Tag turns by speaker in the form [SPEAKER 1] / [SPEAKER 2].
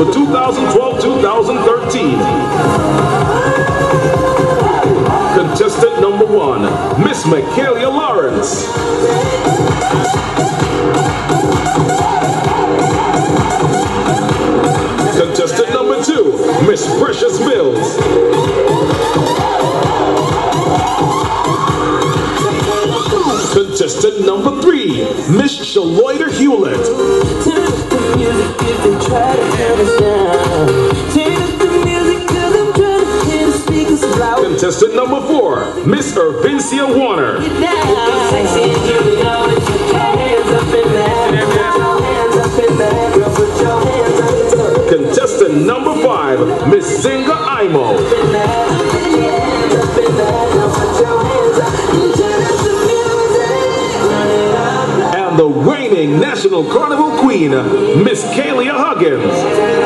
[SPEAKER 1] for 2012-2013. Contestant number 1, Miss Michaela Lawrence. Contestant number 2, Miss Precious Mills. Contestant number 3, Miss Shaloida Hewlett. Contestant number 4, Miss Ervincia Warner. Contestant number 5, Miss Zinga Imo. And the reigning National Carnival Queen, Miss Kalia Huggins.